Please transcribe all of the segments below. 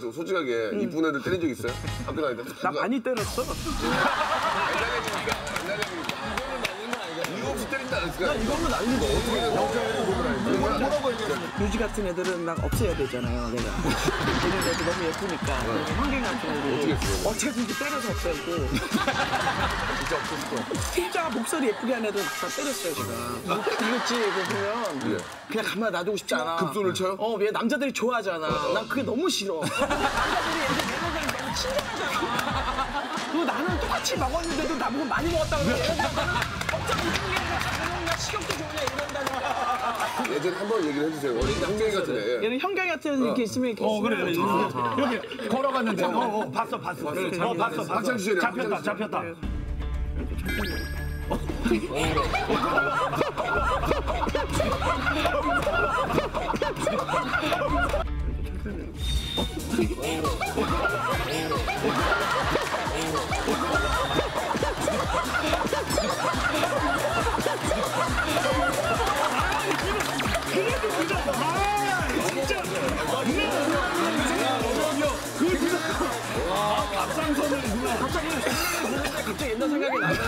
좀 솔직하게 이쁜 애들 때린 적 있어요? 학교 다닐 때? 나 많이 때렸어. 옛날 얘기니까. 이거 없이 때린다 안 했을까? 이거는 난리고. 어떻게 된 거야? 뭐라고 얘기했어? 뮤지 같은 애들은 막 없애야 되잖아요, 내가. 걔네 애들 너무 예쁘니까. 환경 같은 애들. 어떻게 했어요? 어떻게든지 때려서 없애고. 진짜 없었어. 진짜 목소리 예쁘게 한 애들 다 때렸어요, 제가. 이겼지, 이거 보면. 그냥 가만히 놔두고 싶지 않아. 급손을 쳐요? 왜 남자들이 좋아하잖아. 난 그게 너무 싫어. 남자들이 애들 매너가 너무 친절하잖아. 그리고 나는 똑같이 먹었는데도 나보고 많이 먹었다고 그래. 얘네들 나는 엄청 이쁜 게 아니라 작은 식욕도 좋냐 이런다니까. 예전에 한번 얘기를 해주세요. 형님 같은 애. 얘는 형경이 같은 이렇게 있으면 이렇게 그래. 여기 걸어갔는데. 봤어. 봤어. 학창 시절에 잡혔다. 갑자기 옛날 생각이 나네.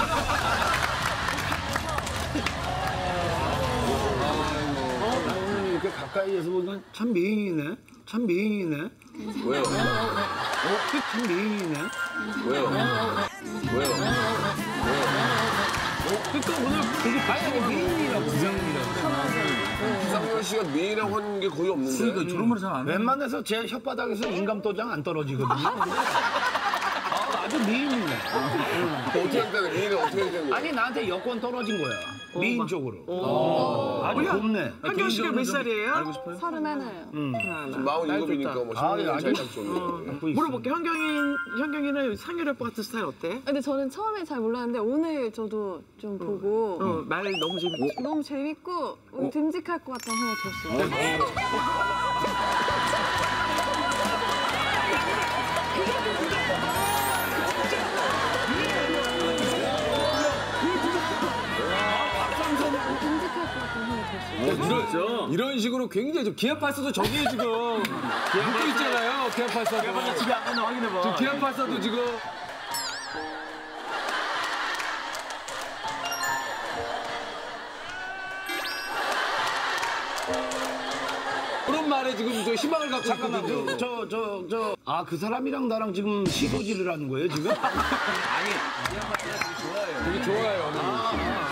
나 오늘 이렇게 가까이에서 보니까 참 미인이네. 참 미인이네. 왜요? 참 미인이네. 왜요? 그러니까 오늘 되게 미인이라고. 이상현 씨가 미인이라고 하는 게 거의 없는데. 저런 말 잘 안 해. 웬만해서 제 혓바닥에서 인감도장 안 떨어지거든요. 아주 미인이네. 어떻게 할 때는 미인은 어떻게 해야 되는 거야? 아니 나한테 여권 떨어진 거야. 미인 쪽으로. 아주 곱네. 한경 씨가 몇 살이에요? 알고 싶어요? 37이에요. 지금 47이니까 뭐 10년 차이 났죠. 물어볼게. 현경이는 상렬 오빠 같은 스타일 어때? 근데 저는 처음에 잘 몰랐는데 오늘 저도 좀 보고 말 너무 재밌지. 너무 재밌고 듬직할 것 같다는 생각이 들었어요. 이런 식으로 굉장히 좀 기아파스도 저기에 지금 묶여 있잖아요. 기아파스도. 기아파스 집에 안 갔나 확인해봐. 지금 기아파스도 지금. 그런 말에 지금 저 희망을 갖고 있거든요. 그 사람이랑 나랑 지금 시도질을 하는 거예요, 지금? 아니, 기아파스가 되게 좋아해요. 되게 좋아요.